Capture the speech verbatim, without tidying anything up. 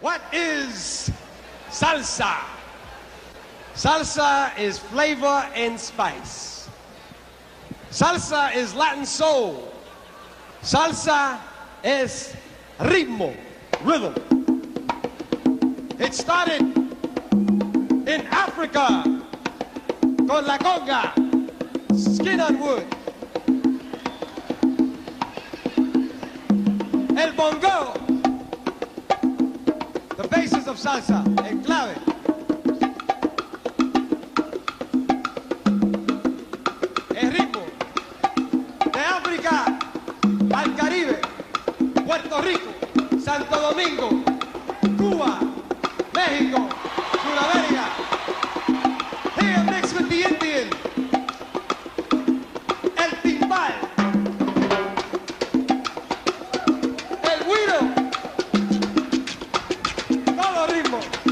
What is salsa? Salsa is flavor and spice. Salsa is Latin soul. Salsa es ritmo, rhythm. It started in Africa con la conga, skin on wood. El bongo, the basis of salsa, el clave. El ritmo de África al Caribe, Puerto Rico, Santo Domingo, Cuba, México, Sudamérica. Here mixed with the Indian, el timbal, el güiro, todo ritmo.